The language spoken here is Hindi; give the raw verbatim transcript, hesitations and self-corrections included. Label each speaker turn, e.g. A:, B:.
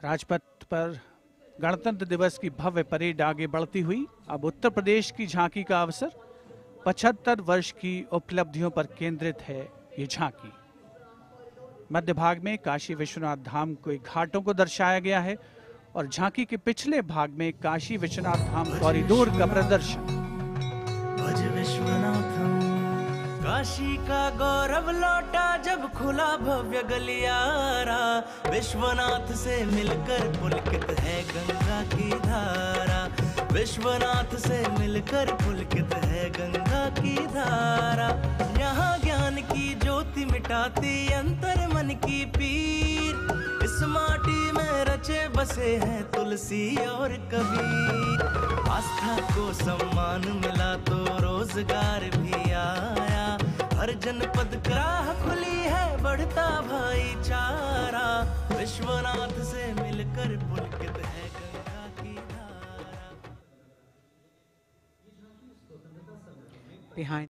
A: राजपथ पर गणतंत्र दिवस की भव्य परेड आगे बढ़ती हुई अब उत्तर प्रदेश की झांकी का अवसर। पचहत्तर वर्ष की उपलब्धियों पर केंद्रित है ये झांकी। मध्य भाग में काशी विश्वनाथ धाम के घाटों को दर्शाया गया है और झांकी के पिछले भाग में काशी विश्वनाथ धाम कॉरिडोर का प्रदर्शन।
B: काशी का गौरव लौटा जब खुला भव्य गलियारा, विश्वनाथ से मिलकर पुलकित है गंगा की धारा। विश्वनाथ से मिलकर पुलकित है गंगा की धारा। यहाँ ज्ञान की ज्योति मिटाती अंतर मन की पीर। इस माटी में रचे बसे हैं तुलसी और कबीर। आस्था को सम्मान मिला तो रोजगार भी आया। हर जनपद राह खुली है बढ़ता भाईचारा। विश्वनाथ से मिलकर पुलकित है गंगा की धारा।
A: Behind